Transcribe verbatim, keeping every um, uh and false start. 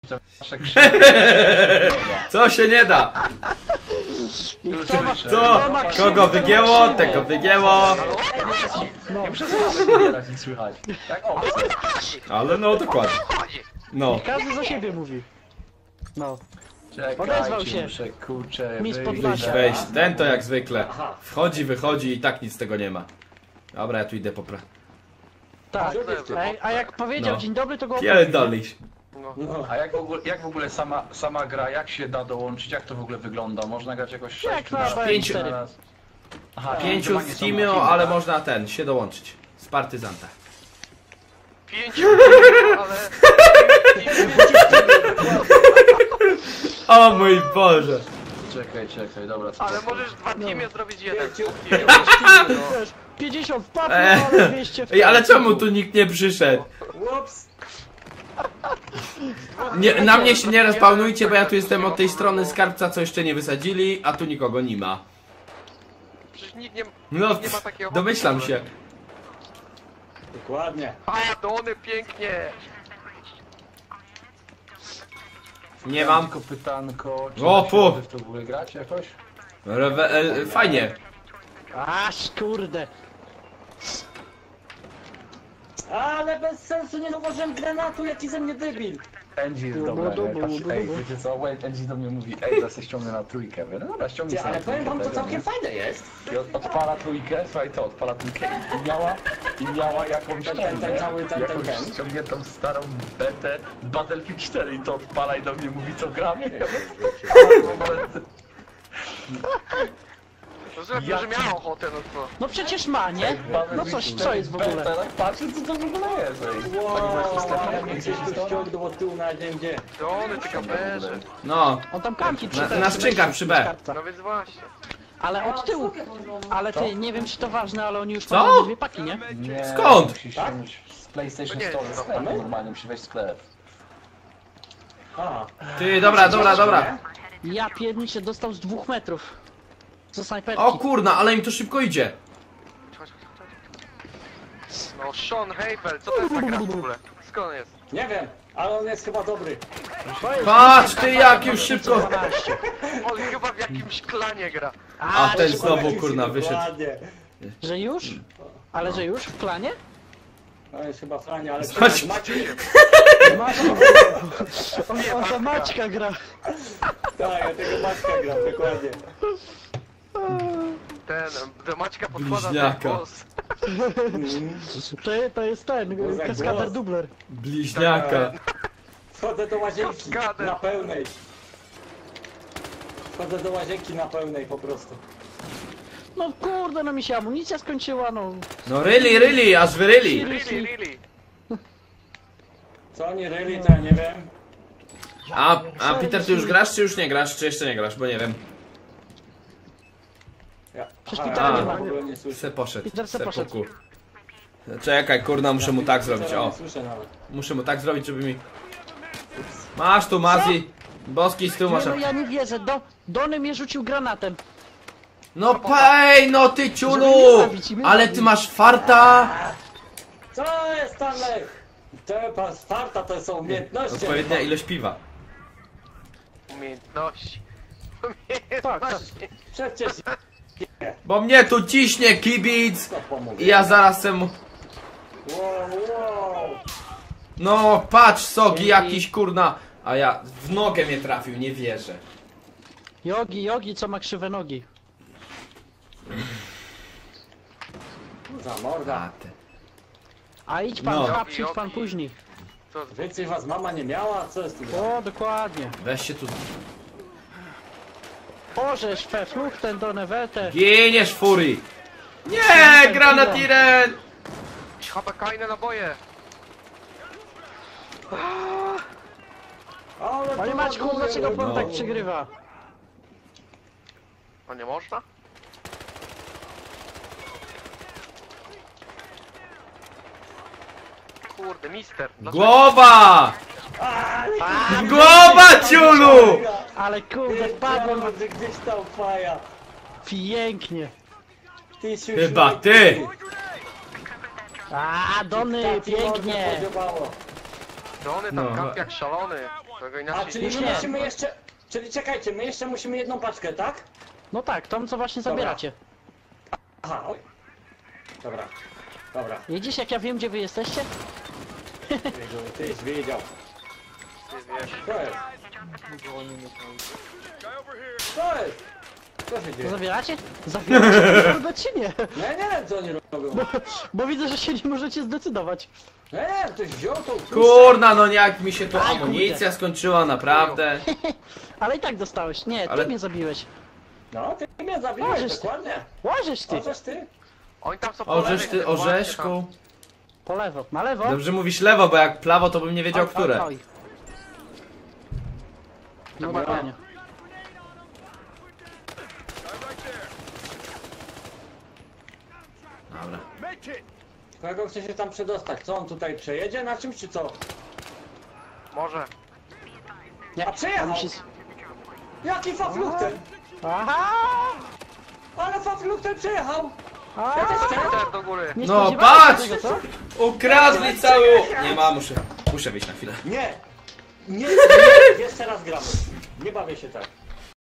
Co się nie da? Co? Kogo wygięło? Tego wygięło. Nie muszę sobie nic słychać. Tak, o. Ale no dokładnie. No. Każdy za siebie mówi. No. Odezwał się. Muszę, kurczę, Mistrz wyjść. podlasia. Wejść. Ten to jak zwykle. Wchodzi, wychodzi i tak nic z tego nie ma. Dobra, ja tu idę popra... Tak. A, a jak powiedział No. dzień dobry, to go Pierdolisz. No. A jak w ogóle, jak w ogóle sama, sama gra, jak się da dołączyć, jak to w ogóle wygląda? Można grać jakoś Jak sześciu na na pięciu. cztery. raz? Aha, Pięciu to nie w są teamie, teamy, ale tak? można ten, się dołączyć. Z partyzanta. Pięciu, ale... O mój Boże. Czekaj, czekaj, dobra. Ale możesz dwa teamy zrobić jeden. Wiesz, pięćdziesiąt wpadł, Eee. ale dwieście w Ej, ale czemu tu nikt nie przyszedł? Ups. Nie, na mnie się nie respawnujcie, bo ja tu jestem od tej strony skarbca, co jeszcze nie wysadzili, a tu nikogo nie ma. Przecież nikt nie, No, nie ma takiego... domyślam się. Dokładnie. A, Dony, pięknie! Nie mam. Tylko pytanko, czy O, da się fu. w to w ogóle grać jakoś? Rewe e, fajnie. Aż kurde. Ale bez sensu, nie zauważyłem granatu, jaki ze mnie debil. Angie jest Du, dobra, du, nie? du, Patrz, du, ej, du. wiecie co, wait, Angie do mnie mówi, ej, zaraz się ściągnę na trójkę. Mówię, no dobra, ściągnij Ty, sobie ale na powiem trójkę wam, to tego, całkiem nie? fajne jest. I od- odpala trójkę, słuchaj to, odpala trójkę i miała, i miała jakąś Ten, ten, ten cały, ten, ten, jakąś ten. ściągniętą starą betę Battlefield cztery i to odpala i do mnie mówi co gramy. Ja To że, Ja że miała ochotę, no to... No przecież ma, nie? No coś, co jest w ogóle? Tak patrzę, co to w ogóle jest, ej. Wow, Pani Marcin, ale tak, mnie gdzieś gdzieś tu to ściągnął od tyłu, nawet nie wiem gdzie. Dony, ty kamerze. No. On tam kampi przy Na, tym, na przy skrzynkach wejściu przy do B. skarbca. No więc właśnie. Ale od tyłu. Ale ty, nie wiem czy to ważne, ale oni już Co? mają dwie paki, nie? Nie, Skąd? Musisz ściągnąć z PlayStation To nie Store jest sklep, to. normalnie musi wejść w sklep. Aha. Ty, dobra, dobra, dobra. Ja pierniczę dostał z dwóch metrów. Co snajperki. O kurna, ale im to szybko idzie. Chodź, chodź, chodź. No Sean Havel, co to jest za gra w ogóle? Skąd jest? Nie wiem, ale on jest chyba dobry. Patrz ty, jak już szybko. dwanaście. On chyba w jakimś klanie gra. A ten Chyba znowu jakiś- kurna wyszedł. Dokładnie. Że już? Ale że już w klanie? No jest chyba fajnie, ale Chodź. Maciej, Maćka. On, on to Maćka gra. tak, ja tego Maćka gram, dokładnie. Ten, do Maćka podkłada ten Bliźniaka. głos. To, to jest ten, za kaskader głos. dubler. Bliźniaka. Wchodzę do łazienki Kaskader. na pełnej. Wchodzę do łazienki na pełnej po prostu. No kurde, no mi się amunicja skończyła, no. No really, really, aż wyryli. Really, really. Co oni ryli, to ja nie wiem. A, a Peter, ty już grasz, czy już nie grasz, czy jeszcze nie grasz, bo nie wiem. Ja, Przecież aha, Petera ja nie ma. w ogóle nie słyszę. Se poszedł. Peter se se poszedł. puku. Czekaj, kurna, muszę mu tak zrobić, Petera o. nie słyszę nawet. Muszę mu tak zrobić, żeby mi... Masz tu, Mazi. Boski z tyłu masz. Nie, no ja nie wierzę, Do, Dony mnie rzucił granatem. No pej, no ty ciulu! Ale ty masz farta! Co jest Stanley? Te pan Sparta to są umiejętności. Odpowiednia ilość piwa. Umiejętności. Tak, tak. Umiejętności. Przecież Bo mnie tu ciśnie kibic to pomógł. i ja zaraz sem... Wow, wow. No patrz, Sogi jakiś kurna. A ja w nogę mnie trafił, nie wierzę. Jogi, jogi, co ma krzywe nogi. Za morda. A ty. A idź pan, No. no. idź pan później. Co? Więcej was mama nie miała? Co jest tu? O, dokładnie. Weź się tu. Orzesz, fe, fluch ten donewete. Giniesz, Fury! Nie, granatiren! Habakajne naboje. Ale Panie to Maćku, ładuje. dlaczego pan No. tak przegrywa? A nie można? Kurde, mister. Dlaczego? Głowa! Głowa, ciulu! Ale kurde, Ty, wpadłem Diamond, że gdzieś tam faja. pięknie. Ty siu, Chyba siu, ty. A, Dony, Tak, pięknie. podobało. Dony tam No. kampi jak szalony. Tego A inaczej czyli nie my nie. musimy jeszcze... Czyli czekajcie, my jeszcze musimy jedną paczkę, tak? No tak, tą co właśnie Dobra. zabieracie. Aha, oj. Dobra, dobra. Widzisz jak ja wiem gdzie wy jesteście? Tyś wiedział. Ty wiesz. Co jest? Co jest? Co się To dzieje? zabieracie? Zabieracie kurde czy nie? Ja nie wiem co oni robią. Bo widzę, że się nie możecie zdecydować. Ja nie wiem, ktoś wziął tą puszkę. Kurna, no jak mi się tu Aj, amunicja kurde. skończyła, naprawdę. Ale i tak dostałeś. Nie, ty Ale- mnie zabiłeś. No, ty mnie zabiłeś, Możesz ty. dokładnie. Łożysz ty. Możesz ty? Oni tam są po lewej, Orzesz ty, tylko właśnie orzeszku. Po lewo. Na lewo. Dobrze mówisz lewo, bo jak prawo to bym nie wiedział, Oj, oj, które. oj. No Dobra. dokładnie. Dobra. Kogo chce się tam przedostać? Co on tutaj przejedzie na czymś czy co? tam. Może. Nie, A przejechał. musi... Jaki faflukter? Aha! Ale faflukter przejechał! A! Ja też chcę. Teraz do góry. Nie No, spodziewałeś się patrz! tego, co? Ukradli cały... Nie ma, muszę, muszę wyjść na chwilę. Nie! Nie, nie, jeszcze raz gramy. Nie bawię się tak.